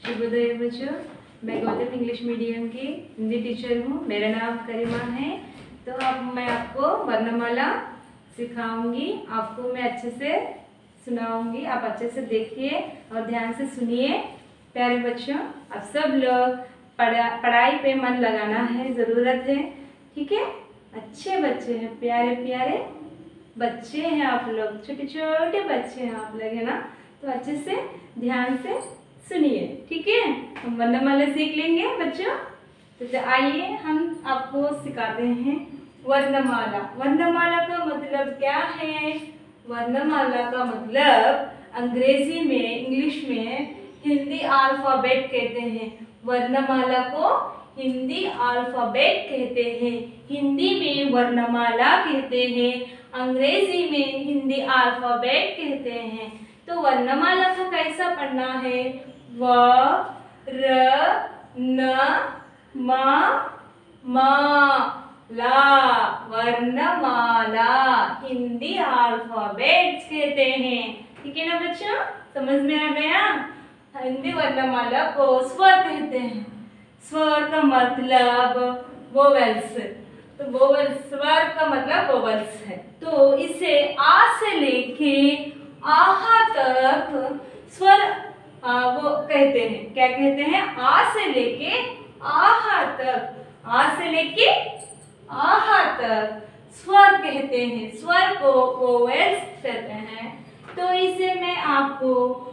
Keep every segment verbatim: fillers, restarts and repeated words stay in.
शुभोदय बच्चों, मैं Gautam English medium की हिंदी टीचर हूँ। मेरा नाम करीमा है। तो अब मैं आपको वर्णमाला सिखाऊंगी, आपको मैं अच्छे से सुनाऊंगी। आप अच्छे से देखिए और ध्यान से सुनिए। प्यारे बच्चों, आप सब लोग पढ़ा पढ़ाई पे मन लगाना है, ज़रूरत है, ठीक है। अच्छे बच्चे हैं, प्यारे प्यारे बच्चे हैं आप लोग, छोटे छोटे बच्चे हैं आप लोग, है ना। तो अच्छे से ध्यान से सुनिए, ठीक है। हम वर्णमाला सीख लेंगे बच्चों। तो आइए हम आपको सिखाते हैं वर्णमाला। वर्णमाला का मतलब क्या है? वर्णमाला का मतलब अंग्रेजी में, इंग्लिश में हिंदी अल्फाबेट कहते हैं। वर्णमाला को हिंदी अल्फाबेट कहते हैं। हिंदी में वर्णमाला कहते हैं, अंग्रेजी में हिंदी अल्फाबेट कहते हैं। तो वर्णमाला का कैसा पढ़ना है? व, र, न, म, म, ला, वर्णमाला हिंदी अल्फाबेट्स कहते हैं, ठीक है ना बच्चों। समझ में आ गया? हिंदी वर्णमाला को स्वर कहते हैं। स्वर का मतलब वोवेल्स, तो वोवेल्स, स्वर का मतलब वोवेल्स है। तो इसे आ से लेके आहा तक स्वर आ, वो कहते हैं। क्या कहते हैं? आ से लेके आहा तक, आ से लेके आहा तक स्वर कहते हैं। स्वर को वोवेल्स कहते हैं। तो इसे मैं आपको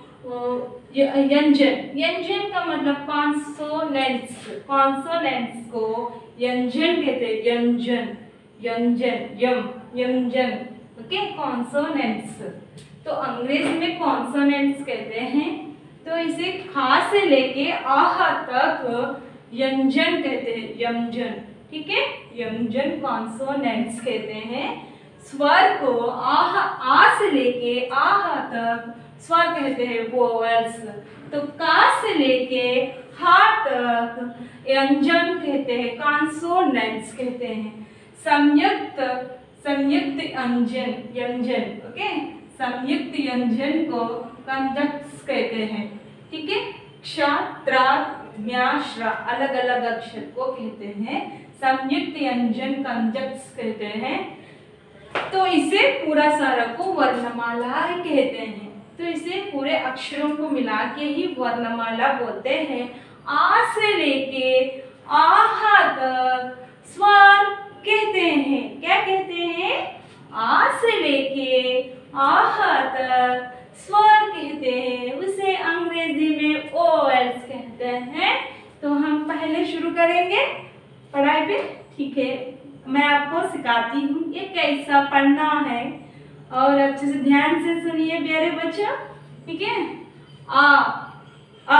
व्यंजन, व्यंजन का मतलब कॉन्सोनेंट्स, कॉन्सोनेंट्स को व्यंजन कहते हैं। व्यंजन, व्यंजन, यम, व्यंजन, ओके, कॉन्सोनेंट्स। तो अंग्रेजी में कॉन्सोनेंट्स कहते हैं। तो इसे खा से लेके आहा तक व्यंजन कहते हैं, व्यंजन, ठीक है। व्यंजन कॉन्सोनेंट्स कहते हैं। स्वर को आहा, आ से लेके आहा तक स्वर कहते हैं, वोवेल्स। तो का से लेके हा तक व्यंजन कहते हैं, कॉन्सोनेंट्स कहते हैं। संयुक्त, संयुक्त व्यंजन, व्यंजन, ओके, संयुक्त व्यंजन को कंजक्ट्स कहते हैं, ठीक है। क्ष, त्र, ज्ञ, श्र अलग अलग अक्षर को कहते हैं संयुक्त व्यंजन, कंजक्ट्स कहते हैं। तो इसे पूरा सारा को वर्णमाला कहते हैं। तो इसे पूरे अक्षरों को मिला के ही वर्णमाला बोलते हैं। आ से लेके आहा तक स्वर कहते हैं। क्या कहते हैं? आ से लेके आहा तक स्वर कहते हैं। उसे अंग्रेजी में वोवेल्स कहते हैं। तो हम पहले शुरू करेंगे पढ़ाई पे, ठीक है। मैं आपको सिखाती हूँ ये कैसा पढ़ना है, और अच्छे से ध्यान से सुनिए प्यारे बच्चों, ठीक है। आ, अ,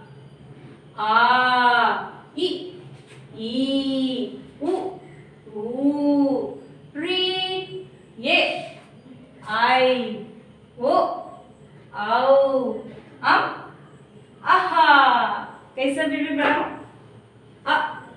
आ, इ, ई, उ, ऊ, री, ये, आई, ओ, आओ, अम, आहा। कैसा बेबी बढ़ाओ? अ,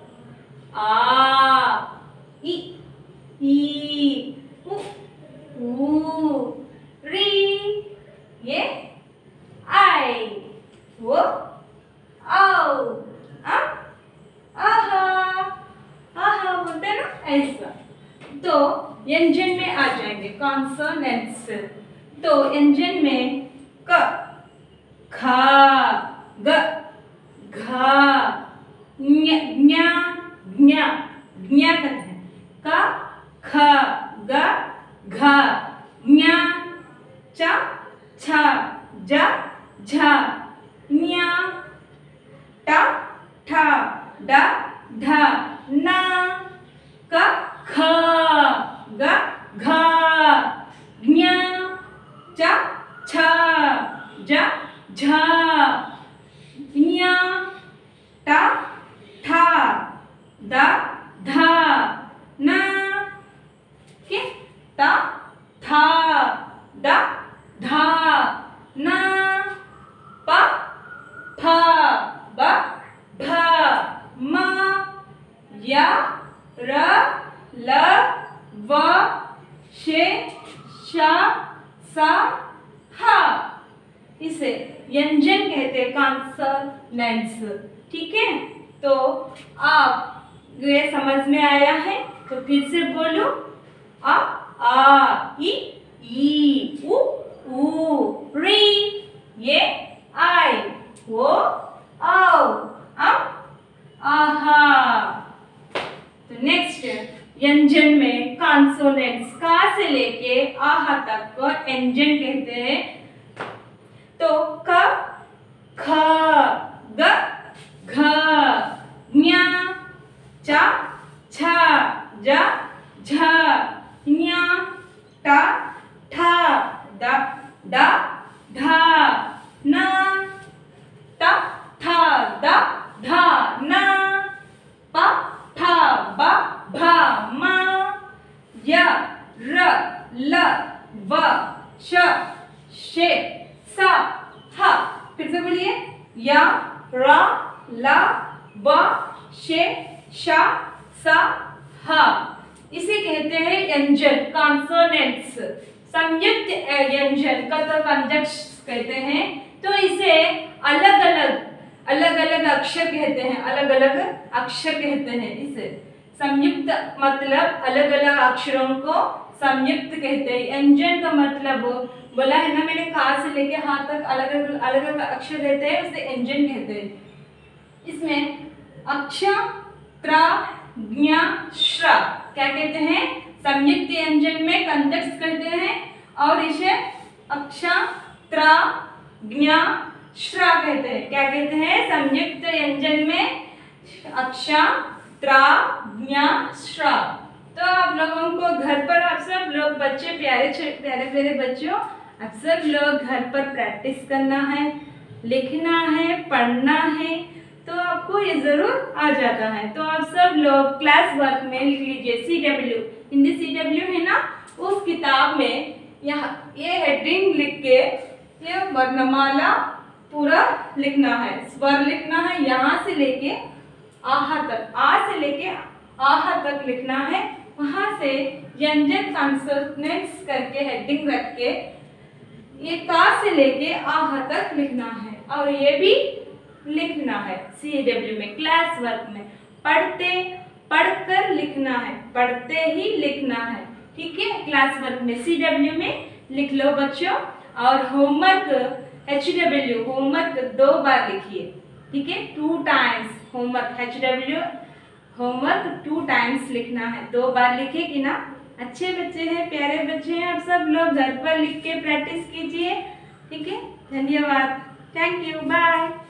आ, इ, ई, उ, ऊ, री, ये, आई, वो, आओ, अम, आहा। आहा बोलते हैं ना, ऐसा। तो व्यंजन में आ जाएंगे कॉन्सोनेंट्स। तो व्यंजन में क, खा, ग, घा, ज्ञ, ज्ञा, ज्ञा, ज्ञा कहते हैं। क, ख, ग, घ, ज्ञा, च, छ, ज, झ, न्या, ट, ठ, ड, ढ, न, क, ख, ग, घ, ज्ञ, च, छ, ज, झ, न्या, ट, ठ, द, ध, न, के, त, थ, द, ध, न, प, फ, ब, भ, म, य, र, ल, व, शे, श, स, ह। इसे व्यंजन कहते हैं, कॉन्सोनेंट्स। ठीक है, तो आप ये समझ में आया है तो फिर से बोलो, आ आ इ ई उ ऊ री, ये आई, वो आओ, अम आहा। तो नेक्स्ट व्यंजन में कॉन्सोनेंट्स का से लेके आहा तक को व्यंजन कहते हैं। तो क ख ग घ ञ च छ ज झ ञ ट ठ द ड ध न त थ द ध न प फ ब भ म य र ल व श शे स ह। फिर से बोलिए, य र ल व शे श स ह। इसे कहते हैं व्यंजन, कॉन्सोनेंट्स। संयुक्त व्यंजन का तो कंजक्ट्स कहते हैं। तो इसे अलग अलग अलग अलग अक्षर कहते हैं, अलग अलग अक्षर कहते हैं। इसे संयुक्त मतलब अलग अलग अक्षरों को संयुक्त कहते हैं। व्यंजन का मतलब बोला है ना मैंने, का से लेके हा तक अलग अलग अलग अलग अक्षर रहते हैं, उसे व्यंजन कहते हैं। इसमें अक्ष त्र ज्ञ श्र क्या कहते हैं, संयुक्त व्यंजन में कंजक्ट्स कहते हैं, और इसे अक्ष त्र ज्ञ श्र कहते हैं। क्या कहते हैं, संयुक्त व्यंजन में अक्ष त्र ज्ञ श्र। तो आप लोगों को घर पर, आप सब लोग बच्चे, प्यारे प्यारे प्यारे बच्चों, आप सब लोग घर पर प्रैक्टिस करना है, लिखना है, पढ़ना है, तो आपको ये जरूर आ जाता है। तो आप सब लोग क्लास वर्क में लिख लीजिए, C W, Hindi C W है ना, उस किताब में यहाँ ये हेडिंग लिख के ये वर्णमाला पूरा लिखना है, स्वर लिखना है, यहाँ से लेके आहा तक, आ से लेके आहा तक लिखना है। वहां से व्यंजन कॉन्सोनेंट्स करके हेडिंग रख के ये का से लेके आहा तक लिखना है, और ये भी लिखना है सी डब्ल्यू में, क्लास वर्क में। पढ़ते पढ़कर लिखना है, पढ़ते ही लिखना है। ठीक है, क्लास वर्क में सी डब्ल्यू में लिख लो बच्चों। और होमवर्क एच डब्ल्यू, होमवर्क दो बार लिखिए। ठीक है, two times homework, H W homework two times लिखना है, दो बार लिखेगी ना। अच्छे बच्चे हैं, प्यारे बच्चे हैं, आप सब लोग घर पर लिख के प्रैक्टिस कीजिए। ठीक है, धन्यवाद, थैंक यू, बाय।